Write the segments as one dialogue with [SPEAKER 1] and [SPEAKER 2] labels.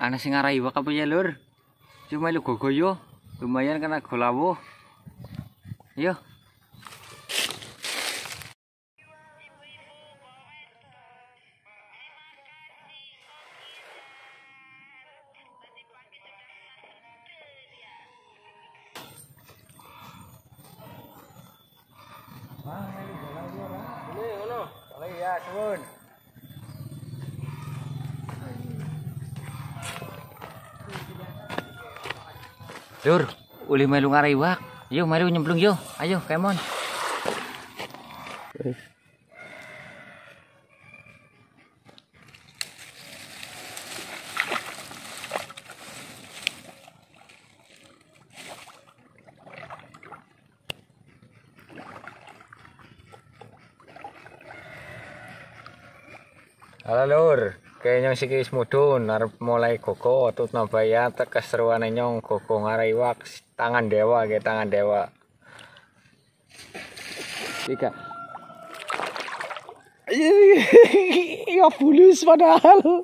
[SPEAKER 1] Ana sing ngarai iwak apa ya, Lur? Cuma lu gogoyo. Lumayan kena golawuh. Yo. Ya, suwun. Lur, uli melu ngarai iwak. Yo, mari nyemplung yo. Ayo, kemon. Halo Lur, kayaknya si kis mudun arep mulai koko tut nabaya keseruan nyong koko ngarai iwak tangan dewa kayak tangan dewa. Tiga.
[SPEAKER 2] Ya bulus padahal.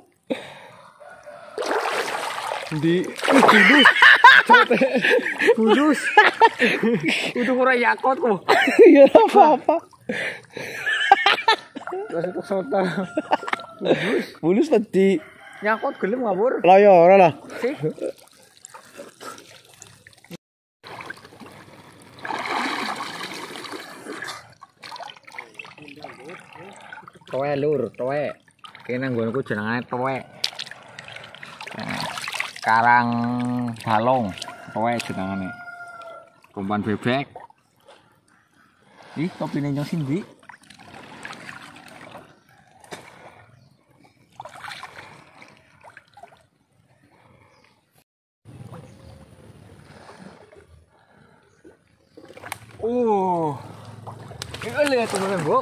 [SPEAKER 2] Di bulus.
[SPEAKER 1] Bulus. Udah kurang yakot kok.
[SPEAKER 2] Ya apa-apa.
[SPEAKER 1] Terus itu sotar.
[SPEAKER 2] Bulus tadi.
[SPEAKER 1] Nyakot gelem ngawur.
[SPEAKER 2] Lah ya ora lah.
[SPEAKER 1] Sih. Towe Lur, towe. Kene nggonku jenengane towe. Karang balong, towe jenengane. Umpan bebek. Ih, kopine nyong sindi. Ini lihat temenan bok.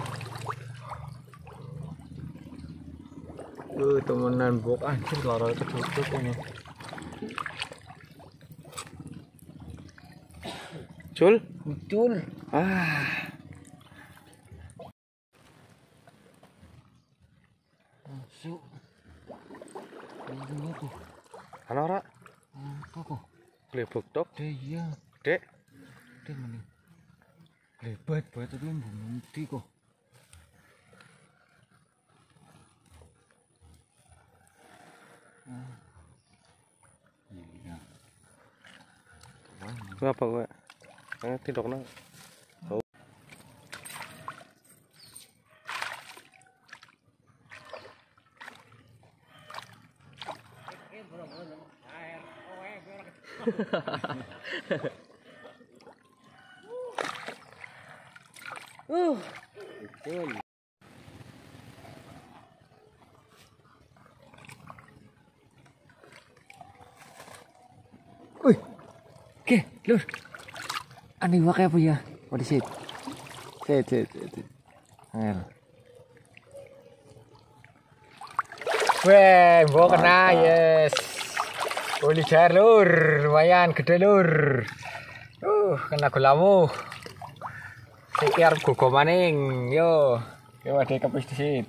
[SPEAKER 1] Temenan bok anjir lara ketutup ini.
[SPEAKER 2] Cul,
[SPEAKER 1] Betul. Masuk. Ini tuh.
[SPEAKER 2] ana ora?
[SPEAKER 1] Apa kok?
[SPEAKER 2] Glebok tok.
[SPEAKER 1] Iya.
[SPEAKER 2] Dek.
[SPEAKER 1] Dek mana? Lebat banget tapi membunti kok. Iya.
[SPEAKER 2] Ngapa kowe? Ngerti dokna.
[SPEAKER 1] Betul. Wih. Oke, Lur. Ani iwak apa ya? What is it? Sit. Angel. Weh, bawa kena, yes. Uli jar Lur, lumayan gede Lur. Kena golawu. Iki arep gogo maning. Yo ada kepis disit.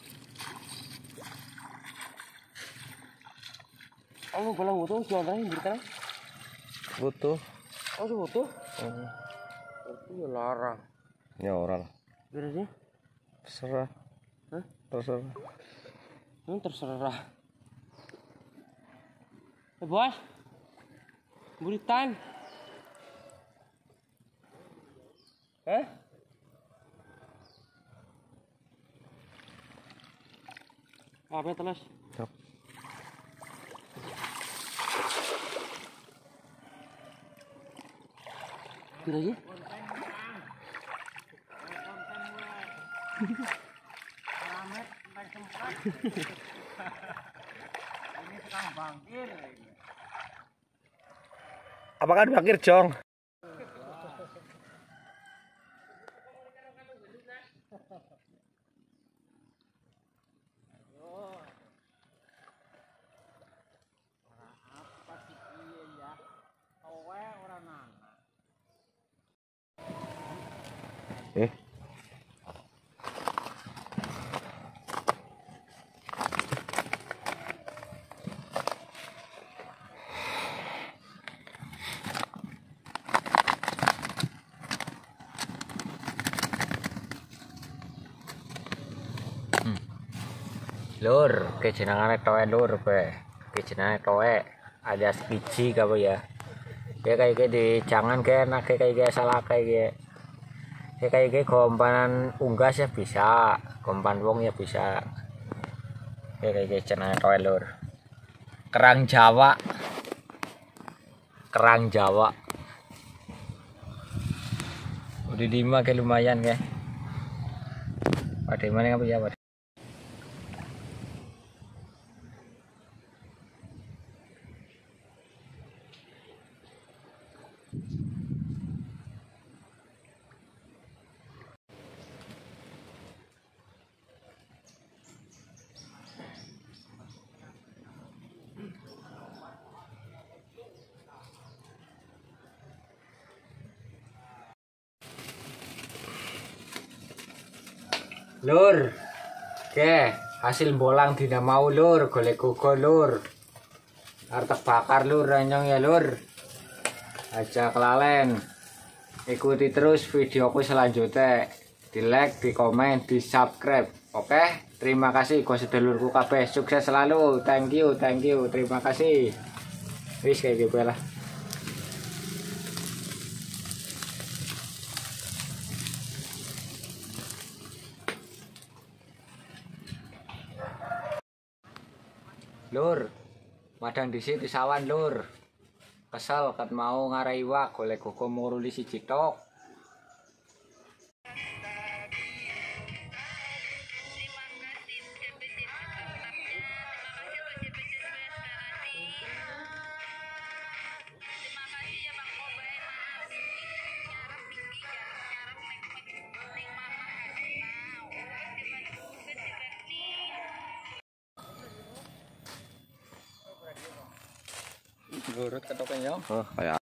[SPEAKER 2] Kamu bolang foto jualan berikan. Foto. Oh, foto. Itu larang. Ya ora lah. Berarti terserah. Hah? Terserah. Terserah. Bos. Buritan. Apa telas? Yap. Kira aja. Apakah bangkir Jong?
[SPEAKER 1] Lur, kejenengane toe lur pe. Kejenengane toe alias biji apa ya. Ya kayak di jangan kayak enak kayak salah kayak ya kayak gompanan unggas ya bisa, gompan wong ya bisa. Ya kayak jenengane toe lur. Kerang Jawa. Kerang Jawa. Udah 5 kayak lumayan kayak. Ada mana apa ya, Pak? Lur, oke, hasil bolang tidak mau lur, golek kuko lur, artek bakar lur, ranyong ya lur, aja kelalen, ikuti terus videoku selanjutnya, di like, di komen, di subscribe, oke, terima kasih, gue sedulurku kabeh, sukses selalu, thank you, terima kasih, wis kayak gitu lah. Lur, madang dhisik disawan lur. Kesel ket mau ngarai iwak golek koko muruli siji tok. Gurut ketoknya.
[SPEAKER 2] Oh, kayak